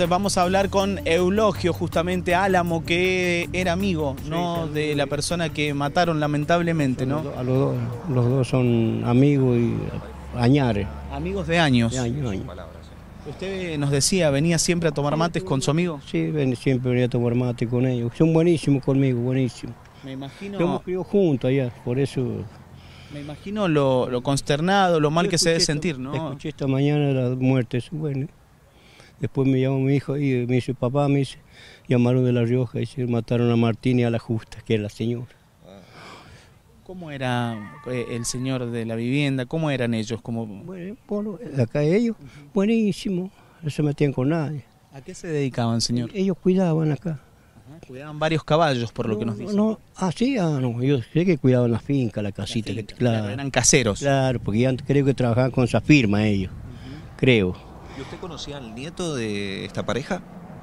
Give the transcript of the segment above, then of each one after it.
Vamos a hablar con Eulogio, justamente Álamo, que era amigo, ¿no?, de la persona que mataron lamentablemente, ¿no? Los dos son amigos y añares. Amigos de años. De años. Usted nos decía, venía siempre a tomar mates con su amigo. Sí, siempre venía a tomar mate con ellos. Son buenísimos conmigo, buenísimos. Me imagino. Hemos criado juntos allá, por eso. Me imagino lo consternado, lo mal que se debe sentir, ¿no? Escuché esta mañana la muerte, bueno. Después me llamó mi hijo y me dice, papá, me dice, llamaron de La Rioja y se mataron a Martín y a la Justa, que es la señora. ¿Cómo era el señor de la vivienda? ¿Cómo eran ellos? Bueno, acá ellos, buenísimo, no se metían con nadie. ¿A qué se dedicaban, señor? Ellos cuidaban acá. Ajá, cuidaban varios caballos, por lo que nos dicen. No, yo sé que cuidaban la finca, la casita. Claro, eran caseros. Claro, porque antes creo que trabajaban con esa firma ellos, creo. ¿Y usted conocía al nieto de esta pareja?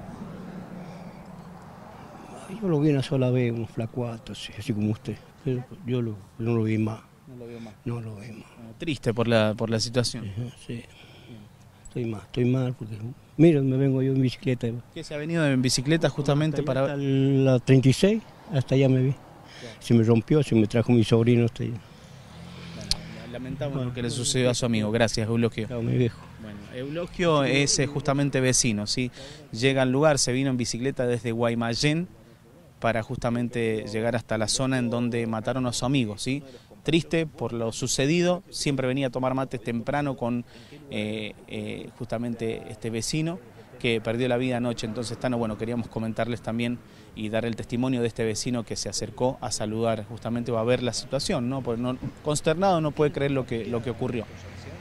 Yo lo vi una sola vez, un flacuato, así como usted. Pero yo no lo vi más. No lo veo más. No lo vi más. Triste por la situación. Sí. Estoy mal porque, mira, me vengo yo en bicicleta. ¿Qué se ha venido en bicicleta justamente para hasta la 36, hasta allá me vi. Se me rompió, se me trajo mi sobrino hasta allá. Bueno, lamentamos lo que le sucedió a su amigo. Gracias, Eulogio. Chao, mi viejo. Bueno, Eulogio es justamente vecino, ¿sí? Llega al lugar, se vino en bicicleta desde Guaymallén para justamente llegar hasta la zona en donde mataron a su amigo, ¿sí? Triste por lo sucedido, siempre venía a tomar mates temprano con justamente este vecino que perdió la vida anoche. Entonces, bueno, queríamos comentarles también y dar el testimonio de este vecino que se acercó a saludar justamente o a ver la situación, ¿no? Porque consternado no puede creer lo que ocurrió.